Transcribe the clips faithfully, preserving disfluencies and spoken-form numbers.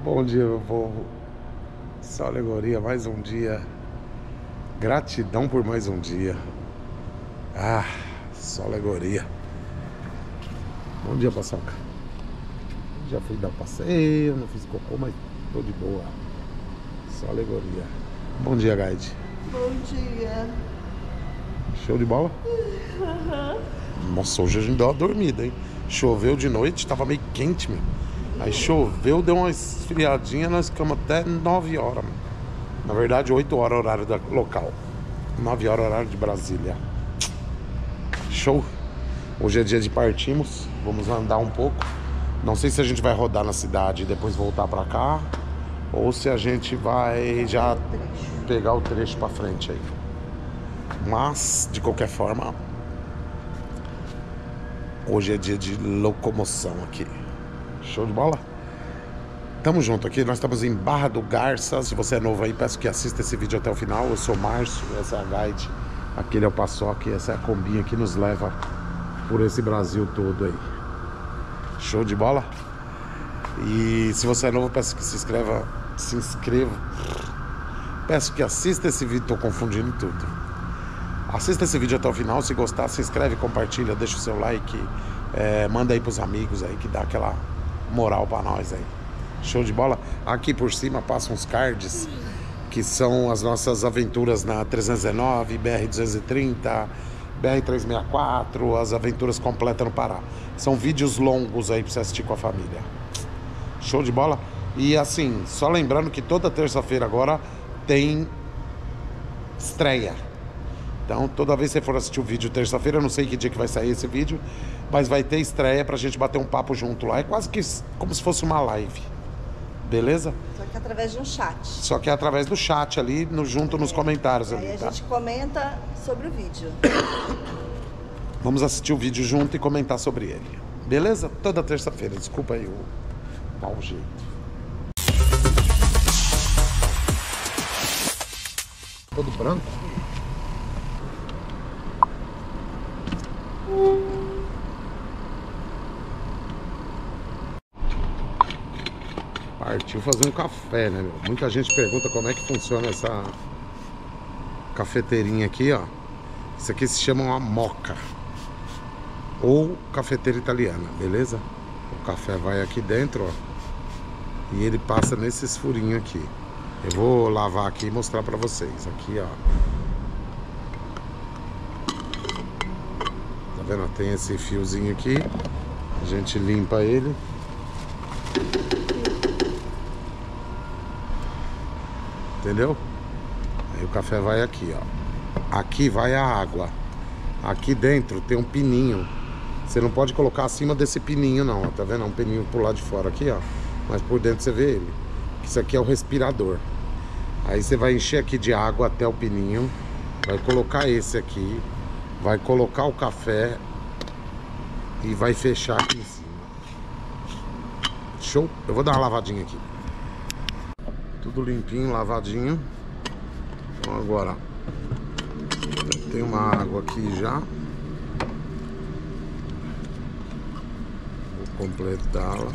Bom dia, meu povo. Só alegoria, mais um dia. Gratidão por mais um dia. Ah, só alegoria. Bom dia, Paçoca. Já fui dar passeio, não fiz cocô, mas tô de boa. Só alegoria. Bom dia, Guide. Bom dia. Show de bola? Uhum. Nossa, hoje a gente deu uma dormida, hein? Choveu de noite, tava meio quente, meu. Aí choveu, deu uma esfriadinha, nós ficamos até nove horas, mano. Na verdade, oito horas horário da local. nove horas horário de Brasília. Show! Hoje é dia de partimos, vamos andar um pouco. Não sei se a gente vai rodar na cidade e depois voltar pra cá, ou se a gente vai já pegar o trecho pra frente aí. Mas, de qualquer forma, hoje é dia de locomoção aqui. Show de bola? Tamo junto aqui, nós estamos em Barra do Garça. Se você é novo aí, peço que assista esse vídeo até o final. Eu sou o Márcio, essa é a Guide. Aquele é o Paçoca, essa é a combinha que nos leva por esse Brasil todo aí. Show de bola? E se você é novo, peço que se inscreva, se inscreva. Peço que assista esse vídeo, tô confundindo tudo. Assista esse vídeo até o final, se gostar, se inscreve, compartilha, deixa o seu like, é, manda aí pros amigos aí, que dá aquela moral pra nós aí. Show de bola? Aqui por cima passam uns cards, que são as nossas aventuras na trezentos e dezenove, B R duzentos e trinta, B R trezentos e sessenta e quatro, as aventuras completas no Pará. São vídeos longos aí pra você assistir com a família. Show de bola? E assim, só lembrando que toda terça-feira agora tem estreia. Então, toda vez que você for assistir o vídeo terça-feira, eu não sei que dia que vai sair esse vídeo, mas vai ter estreia pra gente bater um papo junto lá. É quase que como se fosse uma live. Beleza? Só que através de um chat. Só que é através do chat ali, no, junto é. nos comentários ali, aí a tá? gente comenta sobre o vídeo. Vamos assistir o vídeo junto e comentar sobre ele. Beleza? Toda terça-feira. Desculpa aí o mau jeito. Todo branco? Partiu fazer um café, né, meu? Muita gente pergunta como é que funciona essa cafeteirinha aqui, ó. Isso aqui se chama uma moca ou cafeteira italiana, beleza? O café vai aqui dentro, ó, e ele passa nesses furinhos aqui. Eu vou lavar aqui e mostrar pra vocês. Aqui, ó. Tá vendo? Tem esse fiozinho aqui. A gente limpa ele. Entendeu? Aí o café vai aqui, ó. Aqui vai a água. Aqui dentro tem um pininho. Você não pode colocar acima desse pininho não, ó. Tá vendo? É um pininho por lado de fora aqui, ó. Mas por dentro você vê ele. Isso aqui é o respirador. Aí você vai encher aqui de água até o pininho. Vai colocar esse aqui. Vai colocar o café. E vai fechar aqui em cima. Show? Eu vou dar uma lavadinha aqui. Tudo limpinho, lavadinho. Então agora tem uma água aqui já. Vou completá-la.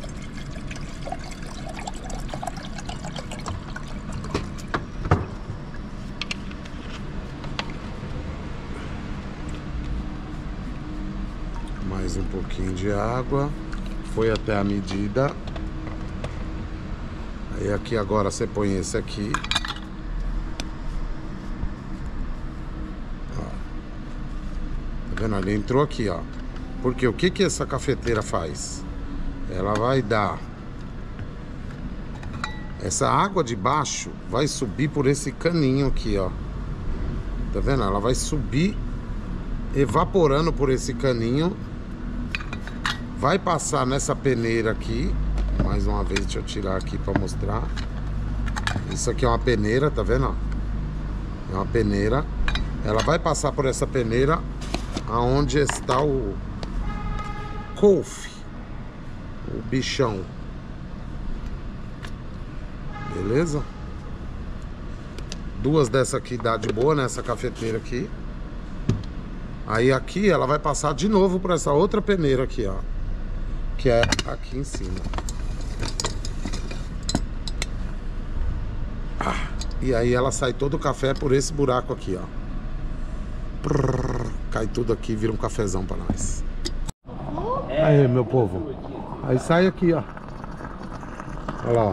Mais um pouquinho de água. Foi até a medida. Aí aqui agora você põe esse aqui. Ó. Tá vendo? Ele entrou aqui, ó. Porque o que que essa cafeteira faz? Ela vai dar... Essa água de baixo vai subir por esse caninho aqui, ó. Tá vendo? Ela vai subir evaporando por esse caninho. Vai passar nessa peneira aqui. Mais uma vez, deixa eu tirar aqui pra mostrar. Isso aqui é uma peneira, tá vendo? É uma peneira. Ela vai passar por essa peneira aonde está o couve, o bichão. Beleza? Duas dessa aqui dá de boa nessa cafeteira aqui. Aí aqui ela vai passar de novo por essa outra peneira aqui, ó. Que é aqui em cima. E aí ela sai todo o café por esse buraco aqui, ó. Prrr, cai tudo aqui e vira um cafezão pra nós. Aí, meu povo. Aí sai aqui, ó. Olha lá, ó.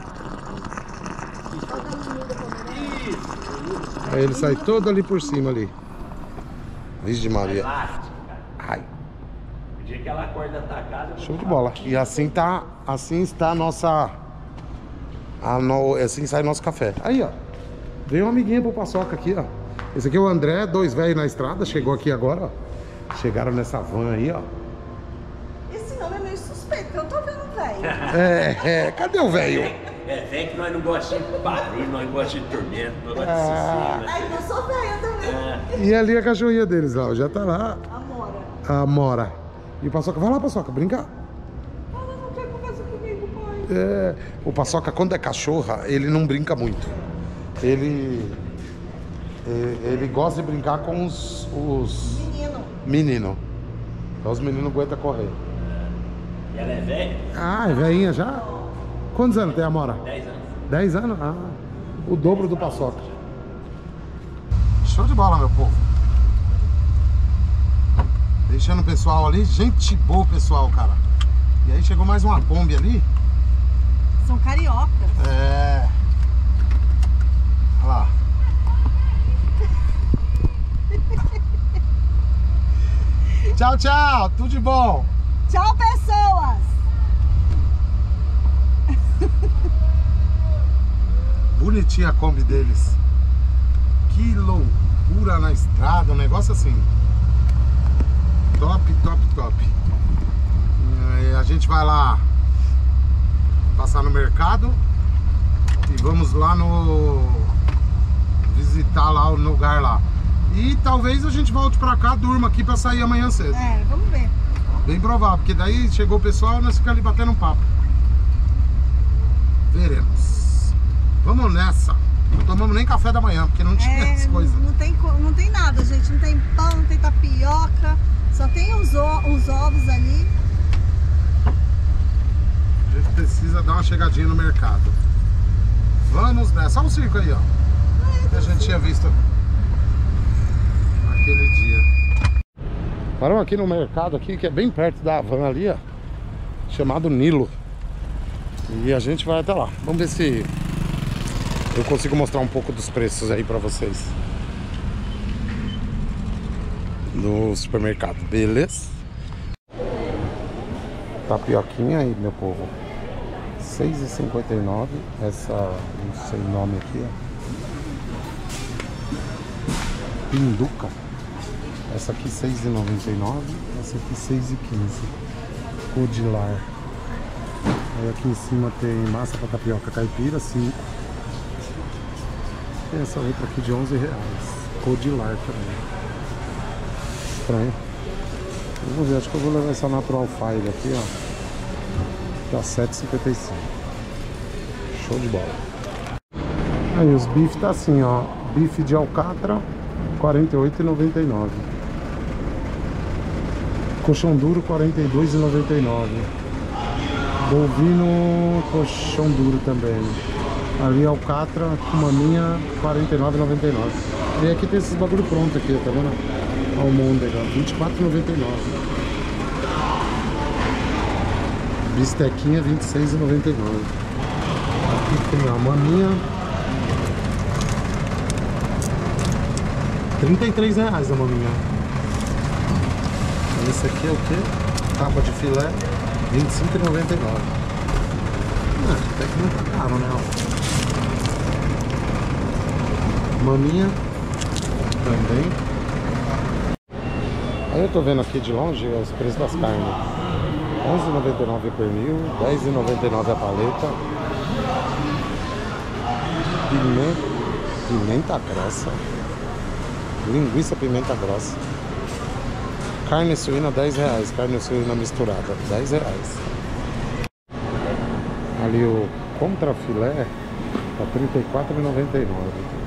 Aí ele sai todo ali por cima ali. Vixe Maria. Ai. O dia que ela acorda atacada. Show de bola. E assim tá, assim está a nossa, a no, assim sai nosso café. Aí, ó. Veio uma amiguinha pro Paçoca aqui, ó. Esse aqui é o André, dois velhos na estrada, chegou aqui agora, ó. Chegaram nessa van aí, ó. Esse nome é meio suspeito, eu tô vendo velho. É, é, cadê o velho? É, vem que nós não gostamos de barulho, nós gostamos de tormento, nós gostamos Ah. de Ai, eu sou velha também. E ali a cachorrinha deles, ó. Já tá lá. Amora. A Mora. E o Paçoca, vai lá, Paçoca, brincar. Ela não quer conversar comigo, pai. É, o Paçoca, quando é cachorra, ele não brinca muito. Ele, ele, ele gosta de brincar com os, os Menino. meninos. Então os meninos aguentam correr. E ela é velha? Ah, é velhinha já? Quantos anos tem a Mora? dez anos. dez anos? Ah, o dobro do Paçoca. Show de bola, meu povo. Deixando o pessoal ali. Gente boa, pessoal, cara. E aí chegou mais uma Kombi ali. São cariocas. É. Olha lá. Tchau, tchau. Tudo de bom. Tchau, pessoas. Bonitinha a Kombi deles. Que loucura na estrada. Um negócio assim. Top, top, top. E a gente vai lá passar no mercado. E vamos lá no... visitar lá o lugar lá. E talvez a gente volte pra cá, durma aqui pra sair amanhã cedo. É, vamos ver. Bem provável, porque daí chegou o pessoal e nós ficamos ali batendo um papo. Veremos. Vamos nessa. Não tomamos nem café da manhã, porque não tinha É, essas coisas. não tem, co- não tem nada, gente. Não tem pão, não tem tapioca. Só tem os, o- os ovos ali. A gente precisa dar uma chegadinha no mercado. Vamos nessa. Olha o circo aí, ó. Que a gente tinha visto aquele dia. Parou aqui no mercado aqui, que é bem perto da van ali, ó. Chamado Nilo. E a gente vai até lá. Vamos ver se eu consigo mostrar um pouco dos preços aí pra vocês. No supermercado, beleza? Tapioquinha aí, meu povo. seis e cinquenta e nove. Essa, não sei o nome aqui, ó. Pinduca. Essa aqui seis e noventa e nove. Essa aqui seis e quinze. Codilar. Aí aqui em cima tem massa para tapioca caipira, cinco. Tem essa outra aqui de onze reais. Codilar também. Estranho. Vamos ver, acho que eu vou levar essa Natural Fire aqui, ó. Tá sete e cinquenta e cinco. Show de bola. Aí os bifes tá assim, ó. Bife de alcatra, quarenta e oito e noventa e nove. Colchão duro, quarenta e dois e noventa e nove. Bovino, colchão duro também. Ali alcatra, com maminha, quarenta e nove e noventa e nove. E aqui tem esses bagulho pronto aqui, tá vendo? Almôndega, vinte e quatro e noventa e nove. Bistequinha, vinte e seis e noventa e nove. Aqui tem a maminha, trinta e três reais a maminha. Esse aqui é o que? Tapa de filé, vinte e cinco e noventa e nove. Ah, até que não tá caro, né? Maminha também. Aí eu tô vendo aqui de longe os preços das carnes. onze e noventa e nove o pernil, dez e noventa e nove a paleta. Pimenta, pimenta grossa. Linguiça pimenta grossa. Carne suína dez reais, carne suína misturada dez reais. Ali o contrafilé tá trinta e quatro e noventa e nove.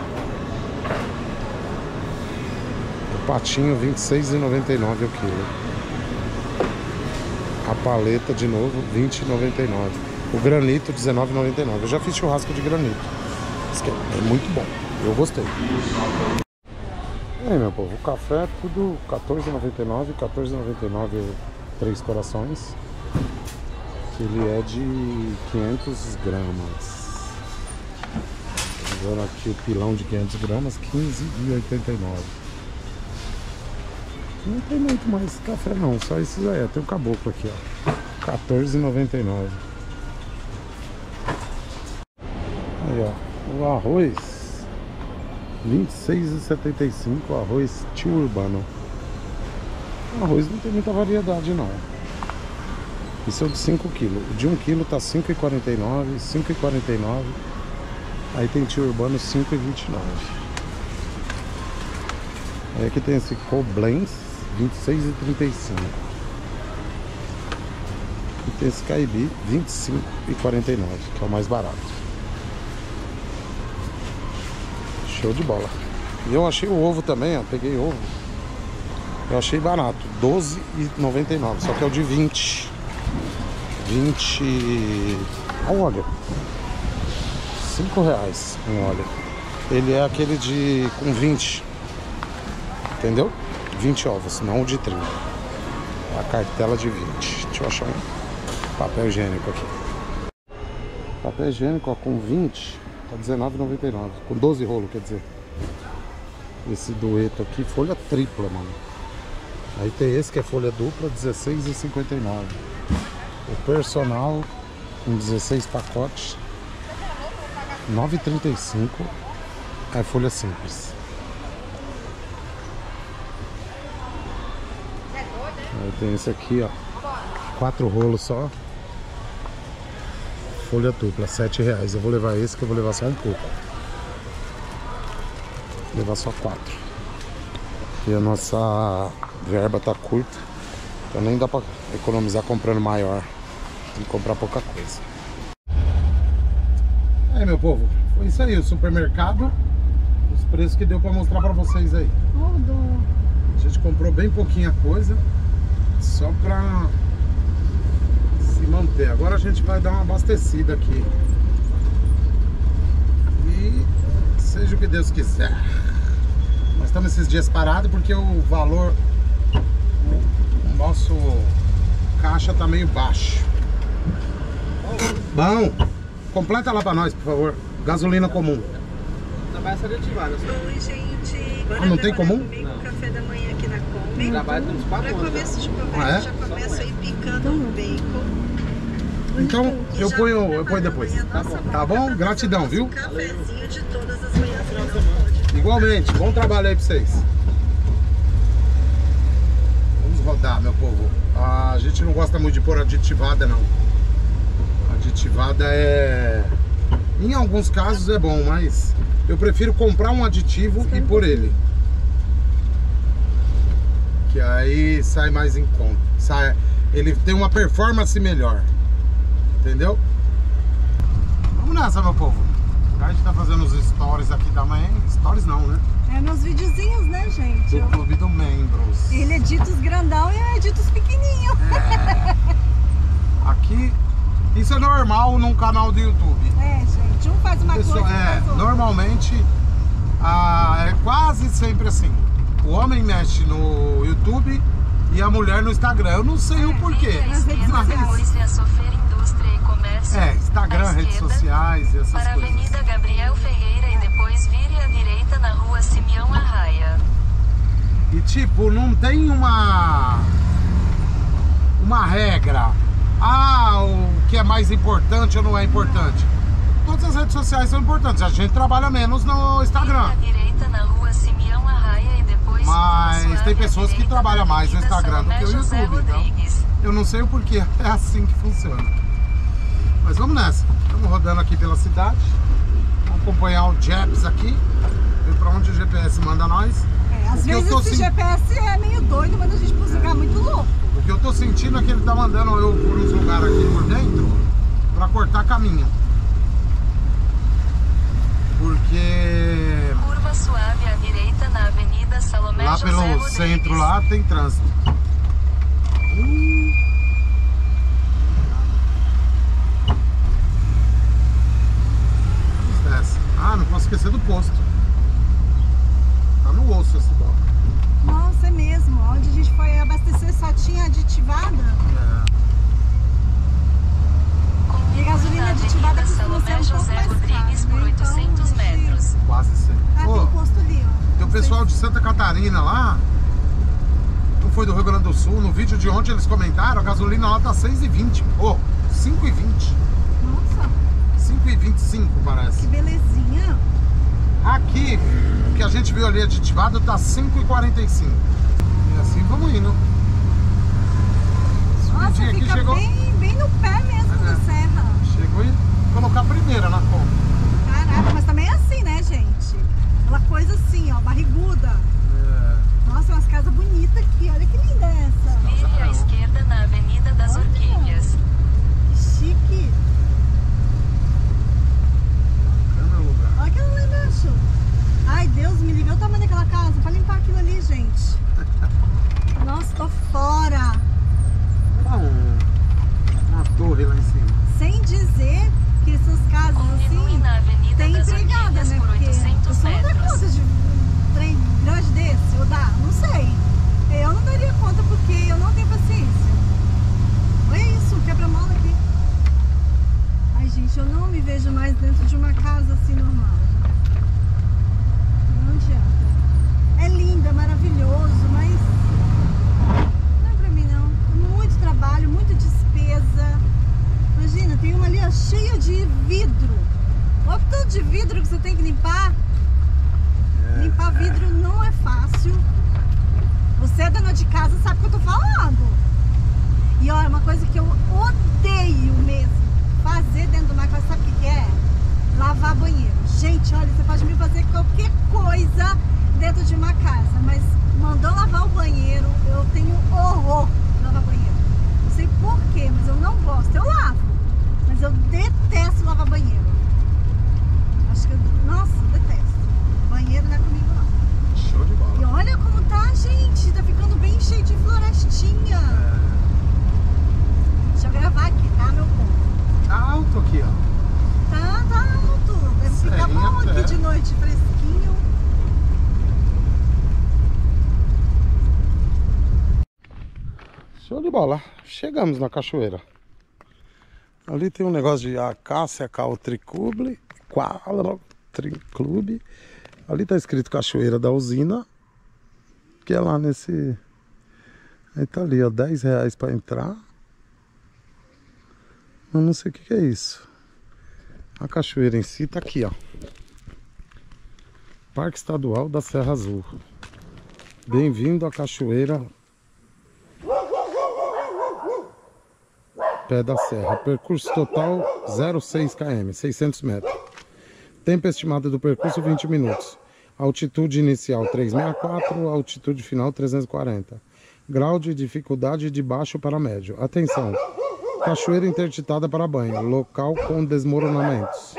O patinho vinte e seis e noventa e nove o quilo. A paleta de novo vinte e noventa e nove. O granito dezenove e noventa e nove. Eu já fiz churrasco de granito. Diz que é muito bom. Eu gostei. E aí, meu povo, o café é tudo quatorze reais e noventa e nove centavos, quatorze reais e noventa e nove centavos, três corações. Que ele é de quinhentas gramas. Agora aqui o pilão de quinhentas gramas, quinze reais e oitenta e nove centavos. Não tem muito mais café não, só esses aí. Tem o caboclo aqui, ó, quatorze reais e noventa e nove centavos. Aí, ó, o arroz vinte e seis reais e setenta e cinco centavos, arroz tio urbano. O arroz não tem muita variedade não. Isso é o de cinco quilos. O de um quilo tá cinco reais e quarenta e nove centavos, cinco reais e quarenta e nove centavos. Aí tem tio urbano cinco reais e vinte e nove centavos. Aí aqui tem esse Koblenz vinte e seis reais e trinta e cinco centavos. E tem esse Caibi vinte e cinco reais e quarenta e nove centavos, que é o mais barato. Show de bola. E eu achei o ovo também, ó. Peguei ovo. Eu achei barato, doze reais e noventa e nove centavos. Só que é o de vinte. vinte. Olha o óleo. cinco reais um óleo. Ele é aquele de com vinte. Entendeu? vinte ovos, não o de trinta. A cartela de vinte. Deixa eu achar um papel higiênico aqui. Papel higiênico, ó, com vinte, tá dezenove reais e noventa e nove centavos. Com doze rolos, quer dizer. Esse dueto aqui, folha tripla, mano. Aí tem esse que é folha dupla, dezesseis reais e cinquenta e nove centavos. O personal, com dezesseis pacotes, nove reais e trinta e cinco centavos. É folha simples. Aí tem esse aqui, ó, quatro rolos só, folha dupla, sete reais. Eu vou levar esse, que eu vou levar só um pouco. Vou levar só quatro. E a nossa verba tá curta, então nem dá pra economizar comprando maior. Tem que comprar pouca coisa. Aí, meu povo, foi isso aí, o supermercado. Os preços que deu pra mostrar pra vocês aí. Tudo. A gente comprou bem pouquinha coisa, só pra se manter. Agora a gente vai dar uma abastecida aqui. E seja o que Deus quiser. Nós estamos esses dias parados porque o valor, o nosso caixa tá meio baixo. Bom, completa lá pra nós, por favor. Gasolina comum. Trabalha só de ativada. Oi, gente. Ah, não tem comum? Comigo, café da manhã aqui na Kombi. Trabalha uns quatro Pra anos. começo de conversa, Ah, é? já começo aí picando um bacon. Então E eu já ponho, vou eu ponho depois. preparar Tá amanhã bom? nossa Tá bom? marca pra Gratidão, fazer viu? o cafezinho de todas as manhãs que não pode. Igualmente, bom trabalho aí pra vocês. Vamos rodar, meu povo. A gente não gosta muito de pôr aditivada, não. Aditivada é... Em alguns casos é bom, mas eu prefiro comprar um aditivo e pôr ele. Que aí sai mais em conta. Sai... Ele tem uma performance melhor. Entendeu? Vamos nessa, meu povo. A gente tá fazendo os stories aqui da manhã. Stories não, né? É meus videozinhos, né, gente? Do Clube do Membros. Ele edita os grandão e eu edito os pequenininhos. É. Aqui, isso é normal num canal do YouTube. É, gente. Um faz uma Pessoal, coisa e é, faz outra. normalmente ah, é quase sempre assim. O homem mexe no YouTube e a mulher no Instagram. Eu não sei o porquê. Nas redes Mas, sociais. É a Sofrer Indústria e Comércio. é, Instagram, à redes esquerda, sociais e essas para a coisas. Avenida Gabriel Ferreira e depois vire à direita na Rua Simeão Arraia. E tipo, não tem uma uma regra. Ah, o que é mais importante ou não é importante. Todas as redes sociais são importantes. A gente trabalha menos no Instagram. Vire à direita na Rua Simeão Arraia e depois Mas suave tem à pessoas que direita trabalham na mais no Avenida Instagram do que o Salomé José YouTube, então. Rodrigues. Eu não sei o porquê, é assim que funciona. Mas vamos nessa. Estamos rodando aqui pela cidade. Vamos acompanhar o Jeps aqui. Ver pra onde o G P S manda nós. É, às O que eu vezes tô esse sen- G P S é meio doido, mas a gente pode ficar muito louco. O que eu tô sentindo é que ele tá mandando eu por uns lugares aqui por dentro pra cortar caminho. Porque Curva suave à direita na Avenida Salomé lá José pelo Rodrigues. centro lá tem trânsito. Hum. Vamos nessa. Ah, não pessoal de Santa Catarina lá, não foi do Rio Grande do Sul, no vídeo de ontem eles comentaram, a gasolina lá tá seis e vinte. Ô, cinco e vinte. Nossa, cinco e vinte e cinco parece. que belezinha. Aqui, o que a gente viu ali aditivado tá cinco e quarenta e cinco. E assim vamos indo. Nossa, Subidinha aqui fica chegou. bem, bem no pé mesmo É. da serra. Chegou e colocar a primeira na conta. Caraca, mas também é assim, né, gente? Aquela coisa assim, ó, barriguda. É. Nossa, umas casas bonitas aqui. Olha que linda essa. Vire à esquerda na Avenida das Olha. Orquídeas. Que chique. Bacana o lugar. Olha aquela lá embaixo. Ai, Deus me livre. Olha o tamanho daquela casa. Pra limpar aquilo ali, gente. Nossa, tô fora. Olha um, uma torre lá em cima. Sem dizer que essas casas Continue assim na Avenida tem das empregada, Orquídeas né? por Porque oitocentos você não dá metros. conta de um trem grande desse, ou dá? Não sei. Eu não daria conta porque eu não tenho paciência. Olha isso, quebra-mola aqui. Ai, gente, eu não me vejo mais dentro de uma casa assim normal. Não adianta. É lindo, é maravilhoso, mas não é pra mim não. Muito trabalho, muita despesa. Imagina, tem uma ali ó, cheia de vidro. Olha o tanto de vidro que você tem que limpar. É. Limpar vidro não é fácil. Você é dona de casa, sabe o que eu tô falando. E olha, uma coisa que eu odeio mesmo fazer dentro de uma casa, sabe o que que é? Lavar banheiro. Gente, olha, você pode me fazer qualquer coisa dentro de uma casa, mas mandou lavar o banheiro, eu tenho horror de lavar banheiro. Não sei porquê, mas eu não gosto. Eu lavo, mas eu detesto lavar banheiro. Acho que eu, nossa, eu detesto. Banheiro não é comigo não. Show de E bola. olha como tá, gente. Tá ficando bem cheio de florestinha. Deixa eu gravar aqui, tá, meu povo? Tá alto aqui, ó. Tá, tá alto. Deve ficar Serrinha bom aqui até. de noite, fresquinho. Show de bola. Chegamos na cachoeira. Ali tem um negócio de Acácia Country Club. Country Club. Ali tá escrito Cachoeira da Usina. Que é lá nesse... Aí tá ali, ó. dez reais pra entrar. Eu não sei o que que é isso. A cachoeira em si tá aqui, ó. Parque Estadual da Serra Azul. Bem-vindo à cachoeira Pé da Serra. Percurso total zero vírgula seis quilômetros, seiscentos metros. Tempo estimado do percurso vinte minutos. Altitude inicial trezentos e sessenta e quatro, altitude final trezentos e quarenta. Grau de dificuldade de baixo para médio. Atenção! Cachoeira interditada para banho. Local com desmoronamentos.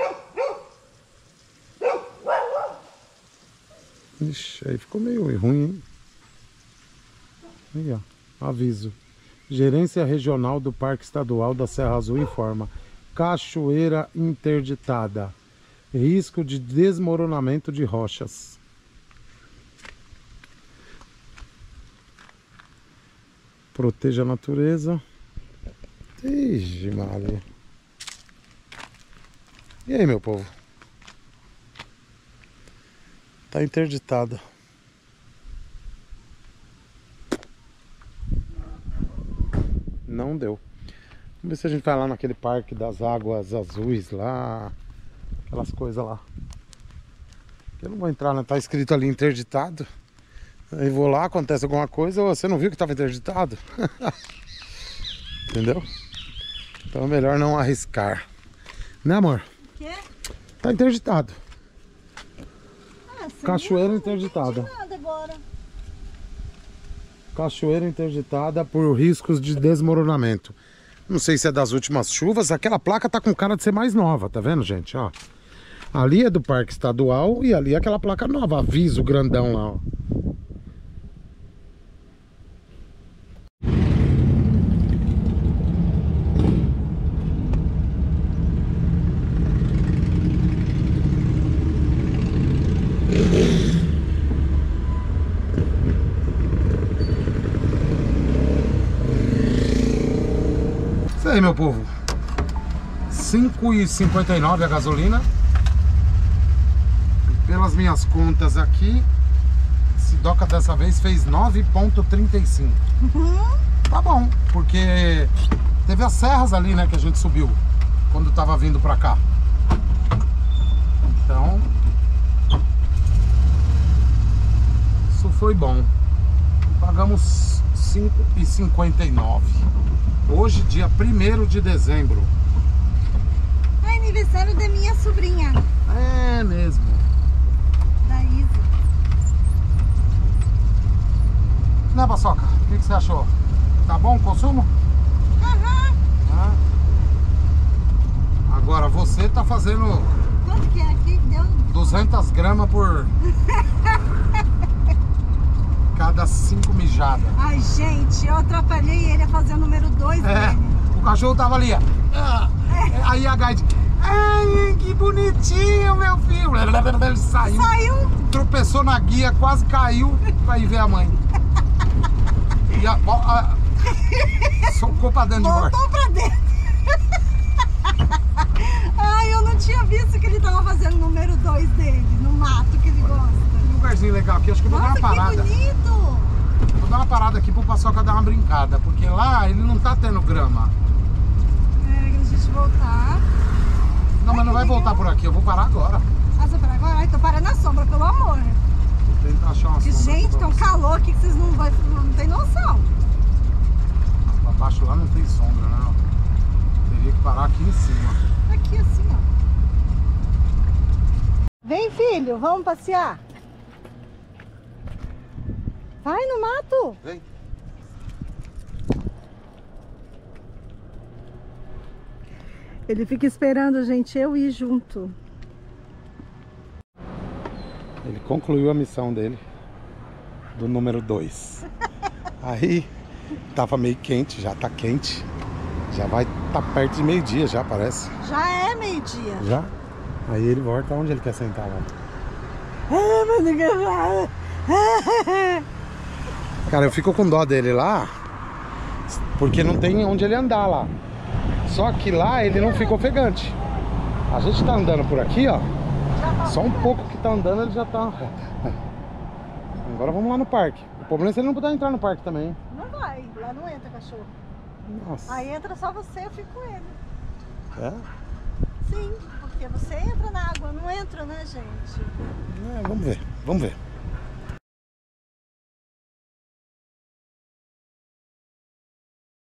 Ixi, aí ficou meio ruim, hein? Aí, ó. Aviso. Gerência Regional do Parque Estadual da Serra Azul informa: cachoeira interditada. Risco de desmoronamento de rochas. Proteja a natureza. Ixi, Maria. E aí, meu povo? Tá interditada. Não deu. Vamos ver se a gente vai lá naquele parque das águas azuis lá. Aquelas coisas lá. Eu não vou entrar, né? Tá escrito ali interditado. Aí vou lá, acontece alguma coisa. Você não viu que tava interditado? Entendeu? Então é melhor não arriscar. Né, amor? O quê? Tá interditado. Ah, você Cachoeira não- interditada. Não entendi nada agora. Cachoeira interditada por riscos de desmoronamento. Não sei se é das últimas chuvas. Aquela placa tá com cara de ser mais nova, tá vendo, gente? Ó. Ali é do Parque Estadual e ali é aquela placa nova. Aviso grandão lá, ó. Isso aí, meu povo. cinco e cinquenta e nove a gasolina. Pelas minhas contas aqui, Sidoca dessa vez fez nove ponto trinta e cinco. Uhum. Tá bom, porque teve as serras ali, né, que a gente subiu quando tava vindo pra cá. Então, isso foi bom. Pagamos cinco reais e cinquenta e nove centavos. Hoje, dia primeiro de dezembro. É aniversário da minha sobrinha, É mesmo. da Isa. Né, Paçoca? O que, que você achou? Tá bom o consumo? Aham. Ah. Agora, você tá fazendo Quanto que é aqui? Deu... duzentas gramas por cada cinco mijadas. Ai, gente, eu atrapalhei ele a fazer o número dois É, dele. o cachorro tava ali, ó. Ah, aí a Gaide, ai, que bonitinho, meu filho. Ele saiu, Saiu. tropeçou na guia, quase caiu pra ir ver a mãe. E a, a, a, socou pra dentro de morte. Voltou pra dentro. Ai, eu não tinha visto que ele tava fazendo o número dois dele, no mato que ele gosta. Um lugarzinho legal aqui, acho que eu vou Nossa, dar uma parada. que bonito. Vou dar uma parada aqui pro Paçoca dar uma brincada, porque lá ele não tá tendo grama. É, a gente voltar. Não, mas não vai voltar por aqui, eu vou parar agora. Ah, você para agora? Ai, tô parando na sombra, pelo amor. Vou tentar achar uma Que, sombra aqui gente, pra tem um você. calor aqui que vocês não, vai, não tem noção. Lá abaixo lá não tem sombra, né? Teria que parar aqui em cima. Aqui assim, ó. Vem, filho, vamos passear. Vai no mato. Vem. Ele fica esperando a gente, eu ir junto. Ele concluiu a missão dele, do número dois. Aí, tava meio quente, já tá quente. Já vai tá perto de meio-dia, já parece. Já é meio-dia. Já? Aí ele volta onde ele quer sentar lá. Ah, mas não quer nada. Cara, eu fico com dó dele lá, porque não tem onde ele andar lá. Só que lá ele não fica ofegante. A gente tá andando por aqui, ó. Só um pouco que tá andando ele já tá. Agora vamos lá no parque. O problema é se ele não puder entrar no parque também. Não vai, lá não entra cachorro. Nossa. Aí entra só você, eu fico com ele. É? Sim, porque você entra na água, não entra, né, gente? É, vamos ver, vamos ver.